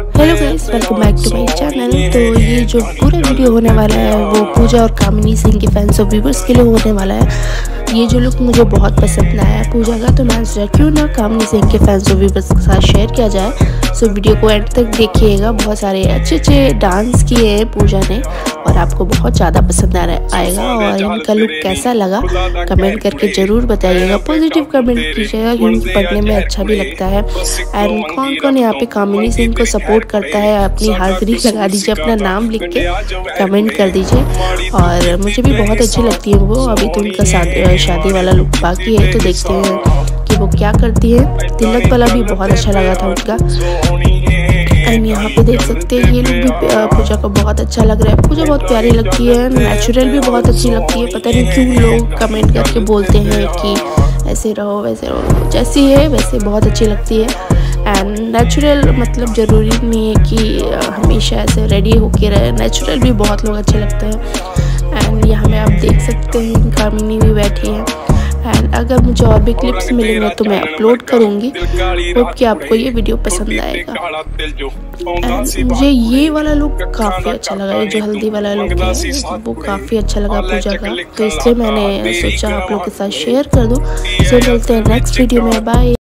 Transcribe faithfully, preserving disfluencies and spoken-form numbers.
Hello guys, welcome back to my channel. तो ये जो पूरा वीडियो होने वाला है वो पूजा और कामिनी सिंह के फैंस और व्यूवर्स के लिए होने वाला है। ये जो लुक मुझे बहुत पसंद आया पूजा का, तो मैं सोचा क्यों ना कामिनी सिंह के फैंस और व्यूवर्स के साथ शेयर किया जाए। सो वीडियो को एंड तक देखिएगा। बहुत सारे अच्छे अच्छे डांस किए हैं पूजा ने और आपको बहुत ज़्यादा पसंद आ रहा आएगा। और इनका लुक कैसा लगा कमेंट करके ज़रूर बताइएगा। पॉजिटिव कमेंट कीजिएगा क्योंकि पढ़ने में अच्छा भी लगता है। एंड कौन कौन यहाँ पे कामिनी सिंह को सपोर्ट करता है अपनी हाजिरी लगा दीजिए, अपना नाम लिख के कमेंट कर दीजिए। और मुझे भी बहुत अच्छी लगती है वो। अभी तो उनका शादी वाला लुक बाकी है, तो देखते हैं कि वो क्या करती है। तिलक वाला भी बहुत अच्छा लगा था उनका। एंड यहाँ पे देख सकते हैं ये लुक भी पूजा को बहुत अच्छा लग रहा है। पूजा बहुत प्यारी लगती है, नेचुरल भी बहुत अच्छी लगती है। पता नहीं क्यों लोग कमेंट करके बोलते हैं कि ऐसे रहो वैसे रहो, जैसी है वैसे बहुत अच्छी लगती है। एंड नेचुरल मतलब ज़रूरी नहीं है कि हमेशा ऐसे रेडी होके रहे, नेचुरल भी बहुत लोग अच्छे लगते हैं। एंड यहाँ में आप देख सकते हैं कामिनी भी बैठी है। एंड अगर मुझे और भी क्लिप्स मिलेंगे तो मैं अपलोड करूँगी। होप कि आपको ये वीडियो पसंद आएगा। एंड मुझे ये वाला लुक काफ़ी अच्छा लगा, ये जो हल्दी वाला लुक है वो काफ़ी अच्छा लगा पूजा का, तो इसलिए मैंने सोचा आप लोग के साथ शेयर कर दूँ। सो मिलते हैं नेक्स्ट वीडियो में, बाय।